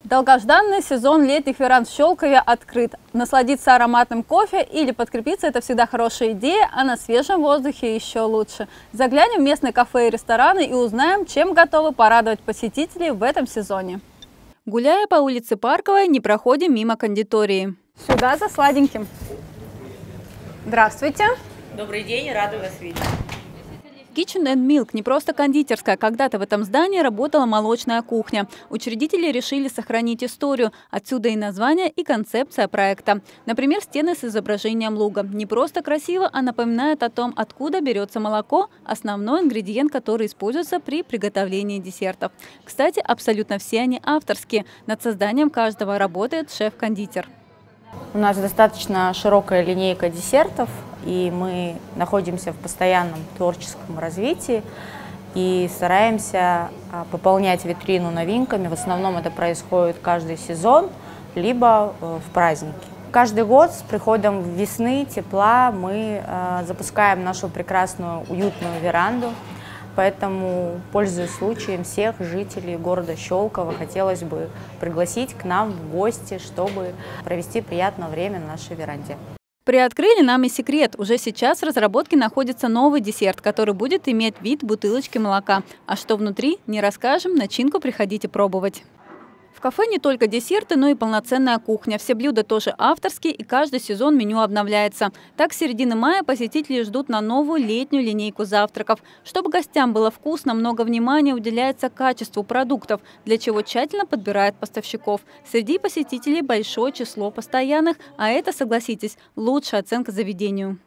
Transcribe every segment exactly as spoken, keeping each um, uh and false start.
Долгожданный сезон летних веранд в Щелкове открыт. Насладиться ароматным кофе или подкрепиться – это всегда хорошая идея, а на свежем воздухе еще лучше. Заглянем в местные кафе и рестораны и узнаем, чем готовы порадовать посетителей в этом сезоне. Гуляя по улице Парковой, не проходим мимо кондитерии. Сюда за сладеньким. Здравствуйте. Добрый день, рада вас видеть. Kitchen and Milk – не просто кондитерская. Когда-то в этом здании работала молочная кухня. Учредители решили сохранить историю. Отсюда и название, и концепция проекта. Например, стены с изображением луга. Не просто красиво, а напоминает о том, откуда берется молоко – основной ингредиент, который используется при приготовлении десертов. Кстати, абсолютно все они авторские. Над созданием каждого работает шеф-кондитер. У нас достаточно широкая линейка десертов, и мы находимся в постоянном творческом развитии и стараемся пополнять витрину новинками. В основном это происходит каждый сезон, либо в праздники. Каждый год с приходом весны, тепла мы запускаем нашу прекрасную уютную веранду. Поэтому, пользуясь случаем, всех жителей города Щелково хотелось бы пригласить к нам в гости, чтобы провести приятное время на нашей веранде. Приоткрыли нам и секрет. Уже сейчас в разработке находится новый десерт, который будет иметь вид бутылочки молока. А что внутри, не расскажем, начинку приходите пробовать. В кафе не только десерты, но и полноценная кухня. Все блюда тоже авторские, и каждый сезон меню обновляется. Так, с середины мая посетители ждут на новую летнюю линейку завтраков. Чтобы гостям было вкусно, много внимания уделяется качеству продуктов, для чего тщательно подбирают поставщиков. Среди посетителей большое число постоянных, а это, согласитесь, лучшая оценка заведению.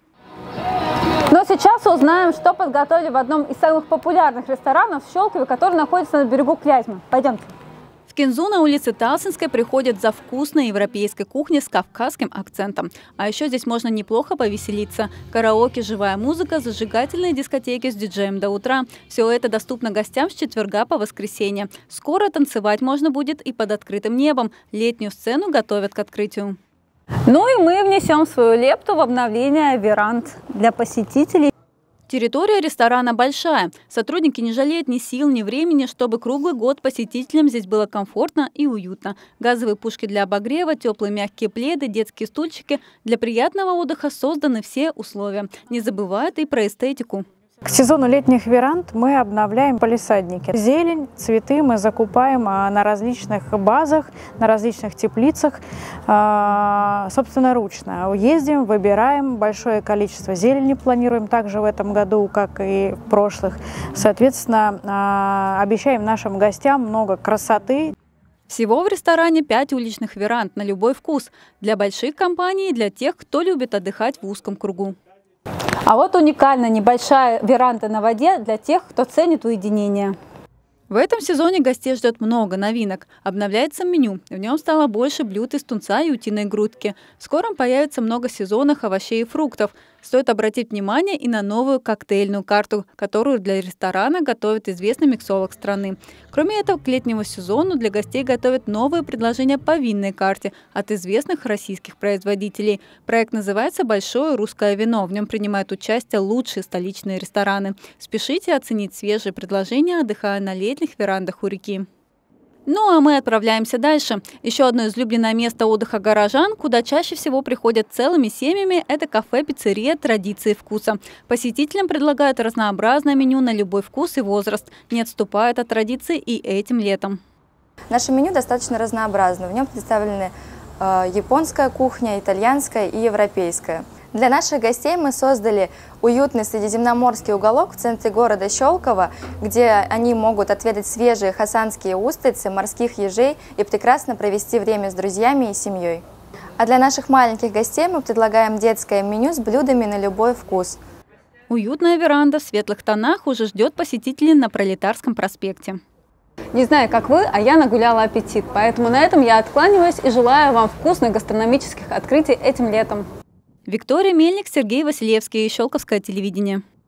Но сейчас узнаем, что подготовили в одном из самых популярных ресторанов в Щелкове, который находится на берегу Клязьмы. Пойдемте. В Кинзу на улице Талсинской приходят за вкусной европейской кухней с кавказским акцентом. А еще здесь можно неплохо повеселиться. Караоке, живая музыка, зажигательные дискотеки с диджеем до утра. Все это доступно гостям с четверга по воскресенье. Скоро танцевать можно будет и под открытым небом. Летнюю сцену готовят к открытию. Ну и мы внесем свою лепту в обновление веранд для посетителей. Территория ресторана большая. Сотрудники не жалеют ни сил, ни времени, чтобы круглый год посетителям здесь было комфортно и уютно. Газовые пушки для обогрева, теплые мягкие пледы, детские стульчики. Для приятного отдыха созданы все условия. Не забывают и про эстетику. К сезону летних веранд мы обновляем палисадники. Зелень, цветы мы закупаем на различных базах, на различных теплицах, собственноручно. Ездим, выбираем большое количество зелени, планируем также в этом году, как и в прошлых. Соответственно, обещаем нашим гостям много красоты. Всего в ресторане пять уличных веранд на любой вкус. Для больших компаний и для тех, кто любит отдыхать в узком кругу. А вот уникальная небольшая веранда на воде для тех, кто ценит уединение. В этом сезоне гостей ждет много новинок. Обновляется меню. В нем стало больше блюд из тунца и утиной грудки. В скором появится много сезонных овощей и фруктов. Стоит обратить внимание и на новую коктейльную карту, которую для ресторана готовит известный миксолог страны. Кроме этого, к летнему сезону для гостей готовят новые предложения по винной карте от известных российских производителей. Проект называется «Большое русское вино». В нем принимают участие лучшие столичные рестораны. Спешите оценить свежие предложения, отдыхая на летних верандах у реки. Ну а мы отправляемся дальше. Еще одно излюбленное место отдыха горожан, куда чаще всего приходят целыми семьями, это кафе-пиццерия «Традиции вкуса». Посетителям предлагают разнообразное меню на любой вкус и возраст. Не отступают от традиций и этим летом. Наше меню достаточно разнообразно. В нем представлены э, японская кухня, итальянская и европейская. Для наших гостей мы создали уютный средиземноморский уголок в центре города Щелково, где они могут отведать свежие хасанские устрицы, морских ежей и прекрасно провести время с друзьями и семьей. А для наших маленьких гостей мы предлагаем детское меню с блюдами на любой вкус. Уютная веранда в светлых тонах уже ждет посетителей на Пролетарском проспекте. Не знаю, как вы, а я нагуляла аппетит, поэтому на этом я откланиваюсь и желаю вам вкусных гастрономических открытий этим летом. Виктория Мельник, Сергей Василевский, Щелковское телевидение.